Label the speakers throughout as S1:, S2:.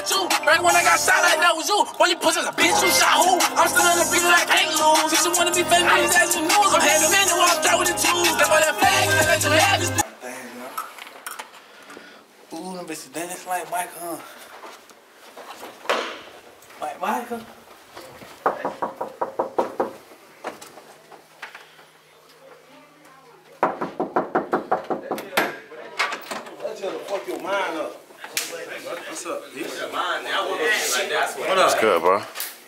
S1: at you. Back when I got shot like that was you. Boy, you pussy a bitch, you shot who? I'm still in the beat like I can't lose. She just wanna be famous, that's the news. I'm handing man and walk out with the tools. That's why that flag, I let you have this. Ooh, them bitches dance like Michael, huh? Like Michael.
S2: Fuck your mind up. What's up?
S3: What's good, bro?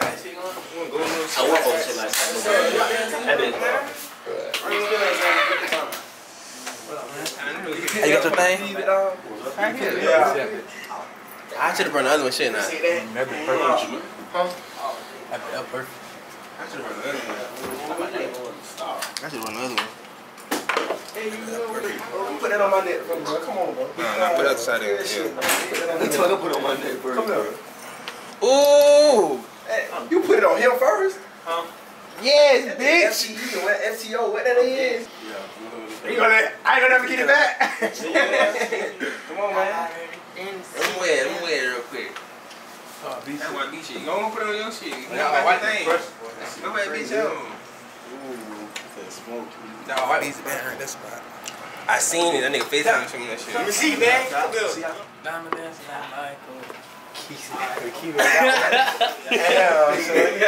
S1: Hey, you got your thing? Yeah. I should have brought the other one, shit now. That'd be perfect. Huh? That'd be perfect. I should have brought the other one. I should have brought the other one. Hey, you know, put that on my neck, bro. Come on, bro.
S2: Nah, put that side in.
S1: You told him to put it on my neck first. Come here.
S2: Ooh!
S1: Hey, you put it on him first? Huh? Yes, bitch! FTO, what that is? Yeah. You gonna, I ain't gonna never get it back. Come on, man. Let me wear it real quick.
S2: That's my beat shit. You don't put it on your shit. You
S1: got
S2: white thing. Go ahead, bitch.
S1: Ooh, that's smoke.
S2: No, white beats been hurt that spot. I seen it. That nigga FaceTime showing me that shit.
S1: Let me see, man. Come here. Diamond dance, Michael. Keep it down. Damn, son.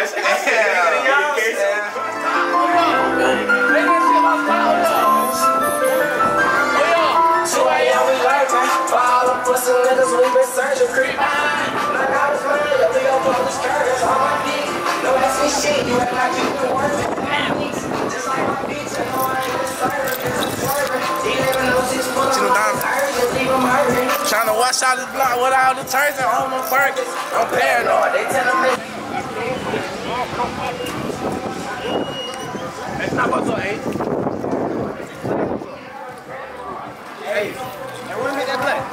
S1: Pussy niggas, we been searching creep. Like I was mad, we gon' put this curtains on my feet. No ask me shit, you act like you been working. Just like my beats, you know I ain't been serving. He never knows he's pulling my urgent, leave him hurting. Tryna wash out this block with all the turns and all my burgers. I'm paranoid, they tell me. That's not what's up, Ace. Hey, where made that play?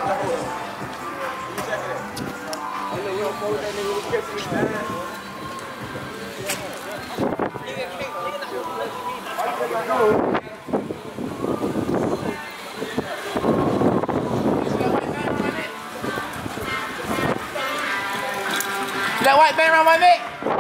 S1: That white band around my neck?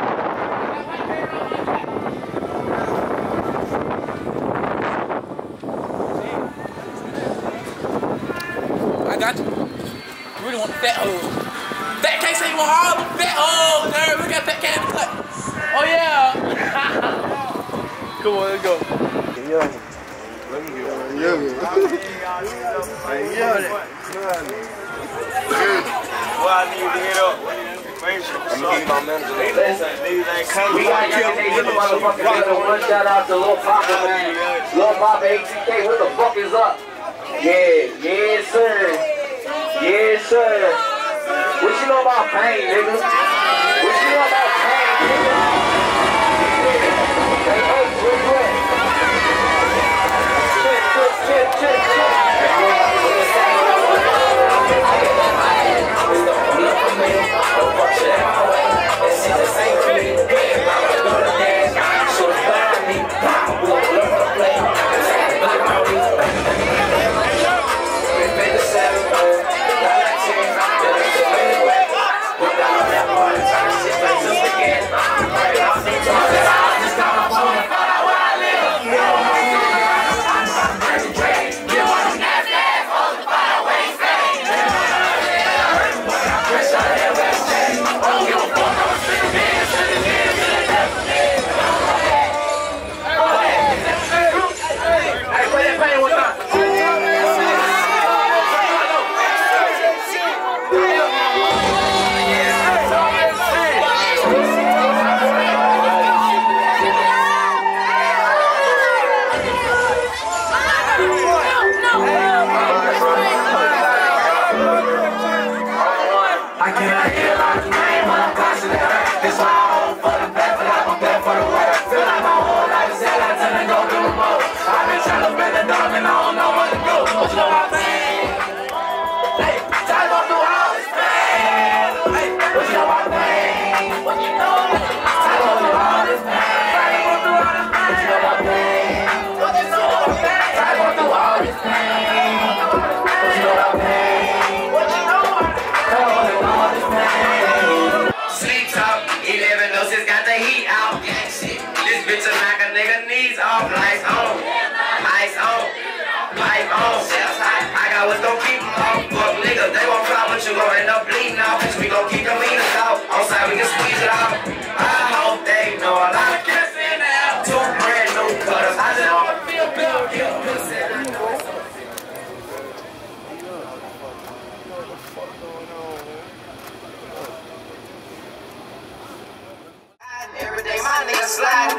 S1: I got you. I really want the fat hole. Fat can't say you want all the fat holes, nerd. We got fat can in the cut. Oh yeah. Come on, let's go. Let me get one. Well, I need to get up. I'm gonna get my manager. We gotta get the motherfucking one shout out to Lil Papa, man. Lil Papa ATK, what the fuck is up? Yeah, yes sir. Yes sir. What you know about pain, nigga? What you know about pain, nigga? Hey, where you at?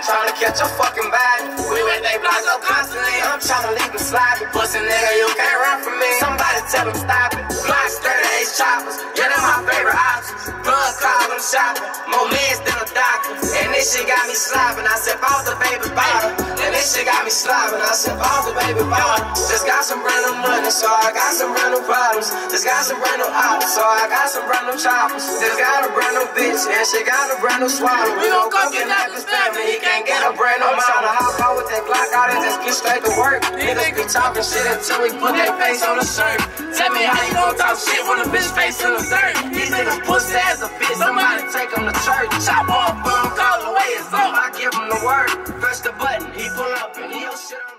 S1: tryna catch a fucking body. We with they block up constantly. I'm tryna leave them sloppy. Pussy nigga, you can't run from me. Somebody tell them stop it. Glock 38 choppers, yeah, them my favorite options. Blood call them shopping, more meds than a doctor. And this shit got me slobbing. I sip off the baby bottle. And this shit got me slobbing. I sip off the baby bottle. Just got some brand new money, so I got some brand new problems. Just got some brand new autos, so I got some brand new choppers. Just got a brand new bitch, and she got a brand new swallow. We gon' go get out this family, he can't get a brand new mama. Tryna hop out with that Glock out and just get straight to work. Niggas be talking shit until we put that face on the shirt. Tell me how you gon' talk shit when a bitch face in the dirt. These niggas pussy as a bitch, somebody take him to church. Chop off, call away, it's up. I give him the word, press the button, he pull up and he'll shit on